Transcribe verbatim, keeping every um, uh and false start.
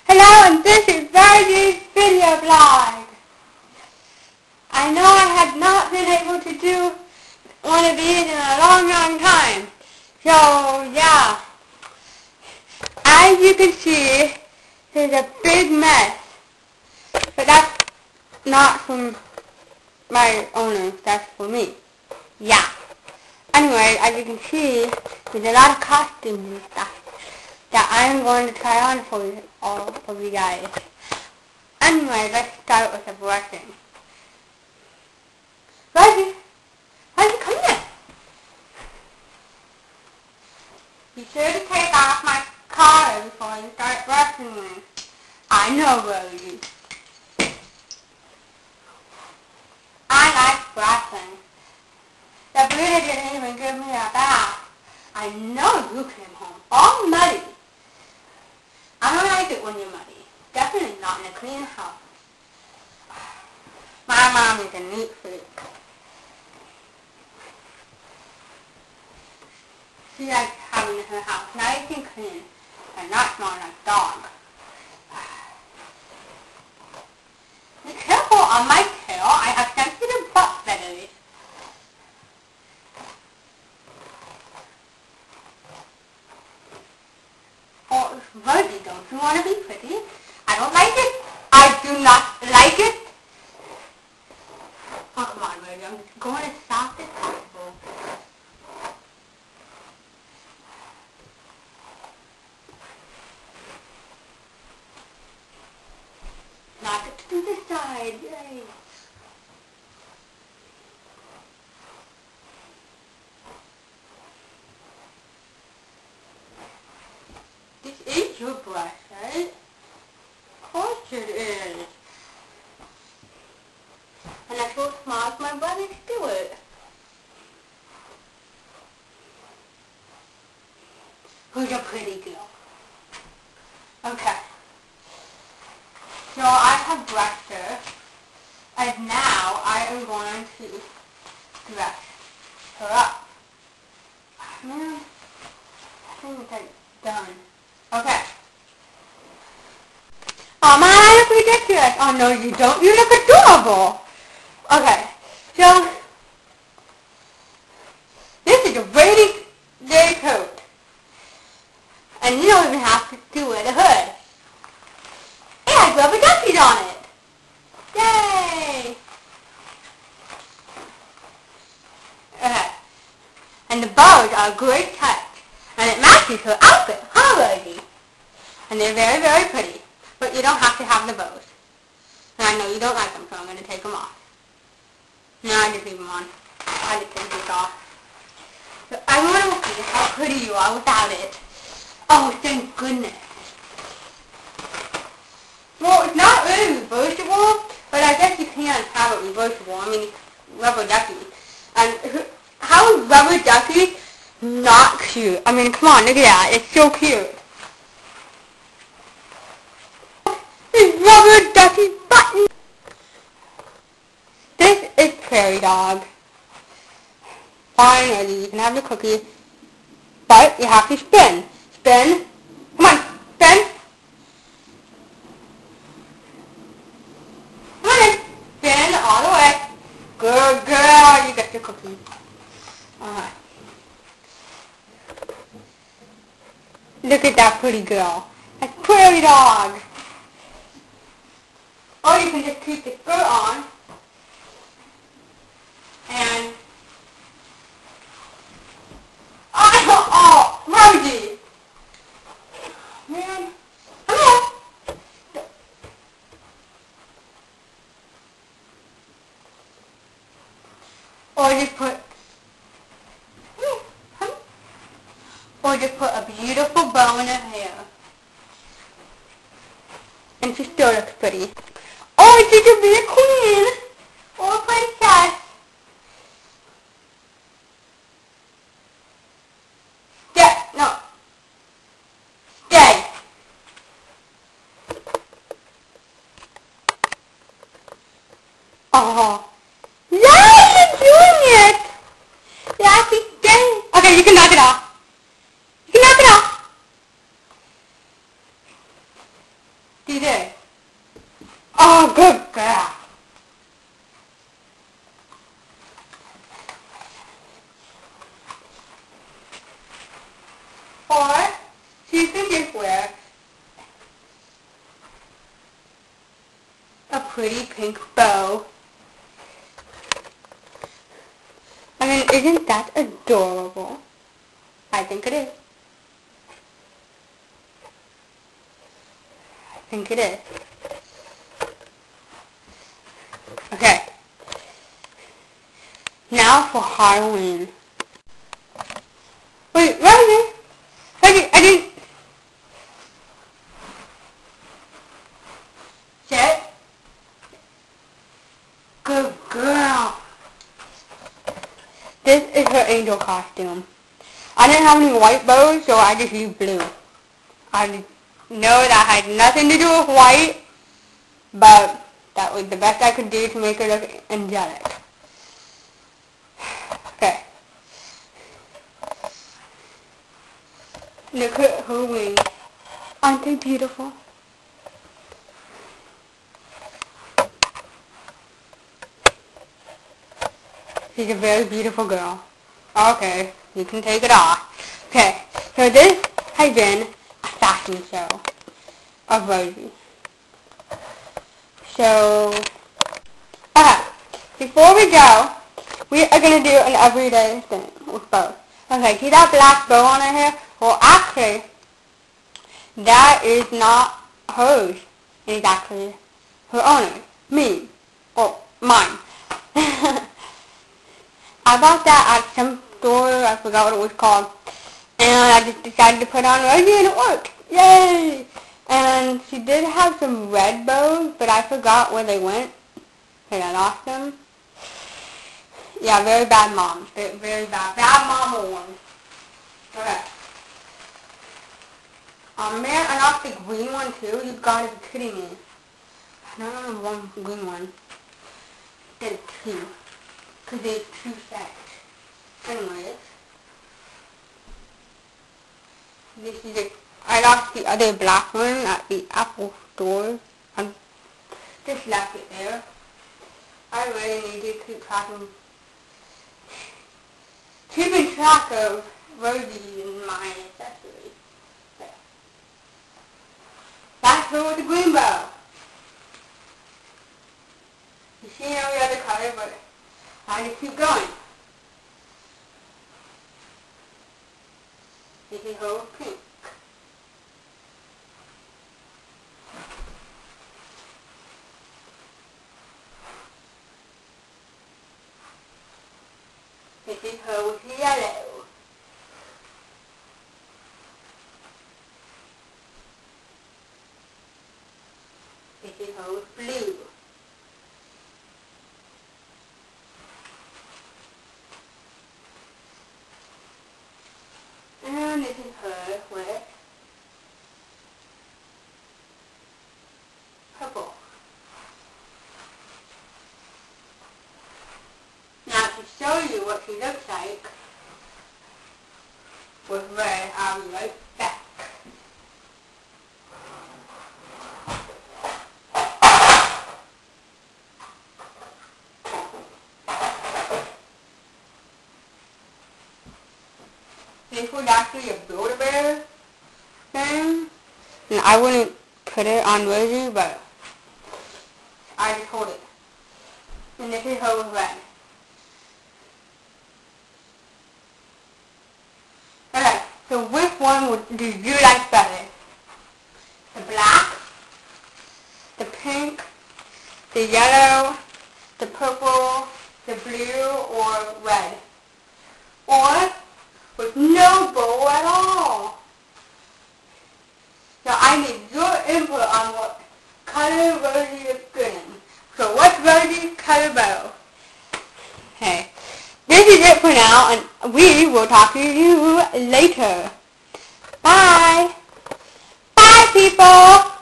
Hello, and this is Rosey's video blog. I know I have not been able to do one of these in a long, long time. So, yeah. As you can see, there's a big mess. But that's not from my owner, that's for me. Yeah. Anyway, as you can see, there's a lot of costumes and stuff that I'm going to try on for you, all of you guys. Anyway, let's start with the brushing. Rosey, Rosey, come here. Be sure to take off my collar before you start brushing me. I know, Rosey. I like brushing. The Buddha didn't even give me a bath. I know you came home all muddy. I don't like it when you're muddy. Definitely not in a clean house. My mom is a neat freak. She likes having her house nice and clean and not smelling like dog. Be careful on my tail. I have sensitive butt feathers. Oh, Rosey, don't you want to be pretty? I don't like it. I do not like it. Oh, come on, Rosey. I'm just going as soft as possible. Knock it to the side. Yay. This is your brush, right? Of course it is. And that's so small as my brother's do it. Who's a pretty girl? Okay. So I have brushed her, and now I am going to brush her up. Man, I think that's done. Okay. Oh man, I look ridiculous. Oh no, you don't. You look adorable. Okay. So, this is a rainy day coat. And you don't even have to, to wear the hood. It has rubber duckies on it. Yay! Okay. And the bows are a great touch. And it matches her outfit, huh, Rosey? And they're very, very pretty. But you don't have to have the bows. And I know you don't like them, so I'm going to take them off. No, I just leave them on. I just take this off. So I want to see how pretty you are without it. Oh, thank goodness. Well, it's not really reversible, but I guess you can have it reversible. I mean, it's rubber ducky. And how is rubber ducky not cute? I mean, come on, look at that. It's so cute. This rubber ducky button. This is Prairie Dog. Fine, Rosey, you can have your cookie. But you have to spin. Spin. Come on, spin. Come on in. Spin all the way. Good girl, you get your cookie. Alright. Look at that pretty girl. That's Prairie Dog. Or you can just keep the skirt on. And... Oh, oh, Rosey! Man. Come here. Or just put... Or just put a beautiful bow in her hair. And she still looks pretty. Or she could be a queen. Or a princess. Yeah, no. Stay. Oh. Yeah, you're doing it. Yeah, she's staying. Okay, you can knock it off. You can knock it off. you did. Oh, good girl. Or she can just wear a pretty pink bow. I mean, isn't that adorable? I think it is. I think it is. Okay. Now for Halloween. Wait, Rosey! I didn't, I didn't... Sit. Good girl. This is her angel costume. I didn't have any white bows, so I just used blue. I know that had nothing to do with white, but that was the best I could do to make her look angelic. Okay. Look at her wings. Aren't they beautiful? She's a very beautiful girl. Okay, you can take it off. Okay, so this has been a fashion show of Rosey. So, okay, before we go, we are going to do an everyday thing with bows. Okay, see that black bow on her hair? Well, actually, that is not hers. It is actually her owner's. Me. Or mine. I bought that at some store, I forgot what it was called, and I just decided to put on Rosey and it worked. Yay! And she did have some red bows, but I forgot where they went, because I lost them. Yeah, very bad mom. Very, very bad. Bad mama one. Okay. Oh man, I lost the green one too? You gotta be kidding me. I don't remember one green one. There's two. Because there's two sets. Anyways. This is it. I lost the other black one at the Apple store. I just left it there. I really need to keep track of keeping track of Rosey and my accessories. There. That's her with the green bow. You see every other color, but I just keep going. This is her with pink. This is her with yellow. This is her with blue. And this is her with purple. Now to show you what she looks like with red, I'll be right back. This was actually a Build-A-Bear thing, and I wouldn't put it on Rosey, but I just hold it. And this is her with red. Okay, so which one would, do you like better? The black, the pink, the yellow, the purple, the blue, or red? Or with no bow at all. So I need your input on what color Rosey is good in. So what's Rosey's color bow? Okay. This is it for now, and we will talk to you later. Bye. Bye, people.